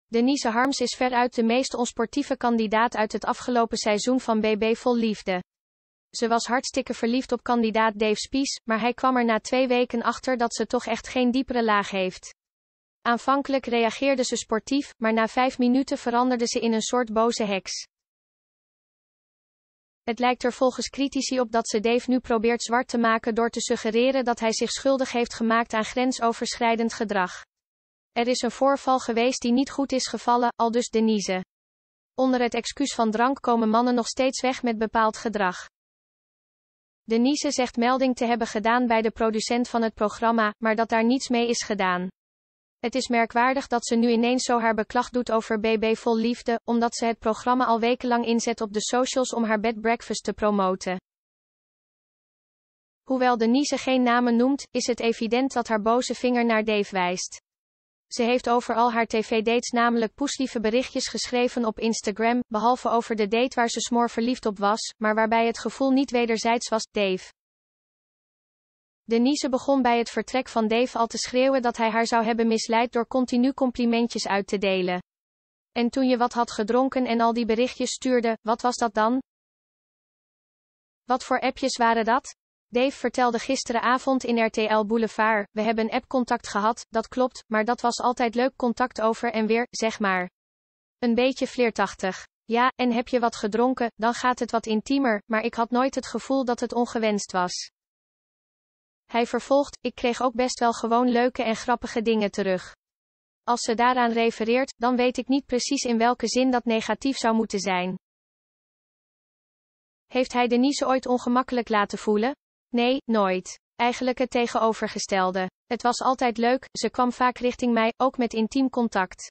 Denise Harms is veruit de meest onsportieve kandidaat uit het afgelopen seizoen van BB Vol Liefde. Ze was hartstikke verliefd op kandidaat Dave Spies, maar hij kwam er na 2 weken achter dat ze toch echt geen diepere laag heeft. Aanvankelijk reageerde ze sportief, maar na 5 minuten veranderde ze in een soort boze heks. Het lijkt er volgens critici op dat ze Dave nu probeert zwart te maken door te suggereren dat hij zich schuldig heeft gemaakt aan grensoverschrijdend gedrag. Er is een voorval geweest die niet goed is gevallen, aldus Denise. Onder het excuus van drank komen mannen nog steeds weg met bepaald gedrag. Denise zegt melding te hebben gedaan bij de producent van het programma, maar dat daar niets mee is gedaan. Het is merkwaardig dat ze nu ineens zo haar beklag doet over BB Vol Liefde, omdat ze het programma al wekenlang inzet op de socials om haar bed breakfast te promoten. Hoewel Denise geen namen noemt, is het evident dat haar boze vinger naar Dave wijst. Ze heeft over al haar tv-dates namelijk poeslieve berichtjes geschreven op Instagram, behalve over de date waar ze smoor verliefd op was, maar waarbij het gevoel niet wederzijds was, Dave. Denise begon bij het vertrek van Dave al te schreeuwen dat hij haar zou hebben misleid door continu complimentjes uit te delen. En toen je wat had gedronken en al die berichtjes stuurde, wat was dat dan? Wat voor appjes waren dat? Dave vertelde gisteravond in RTL Boulevard, we hebben appcontact gehad, dat klopt, maar dat was altijd leuk contact over en weer, zeg maar. Een beetje flirtachtig. Ja, en heb je wat gedronken, dan gaat het wat intiemer, maar ik had nooit het gevoel dat het ongewenst was. Hij vervolgt, ik kreeg ook best wel gewoon leuke en grappige dingen terug. Als ze daaraan refereert, dan weet ik niet precies in welke zin dat negatief zou moeten zijn. Heeft hij Denise ooit ongemakkelijk laten voelen? Nee, nooit. Eigenlijk het tegenovergestelde. Het was altijd leuk, ze kwam vaak richting mij, ook met intiem contact.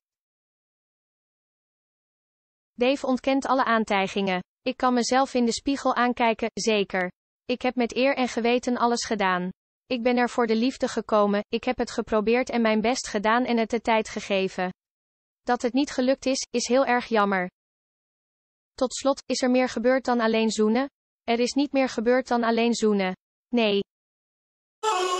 Dave ontkent alle aantijgingen. Ik kan mezelf in de spiegel aankijken, zeker. Ik heb met eer en geweten alles gedaan. Ik ben er voor de liefde gekomen, ik heb het geprobeerd en mijn best gedaan en het de tijd gegeven. Dat het niet gelukt is heel erg jammer. Tot slot, is er meer gebeurd dan alleen zoenen? Er is niet meer gebeurd dan alleen zoenen. Nee.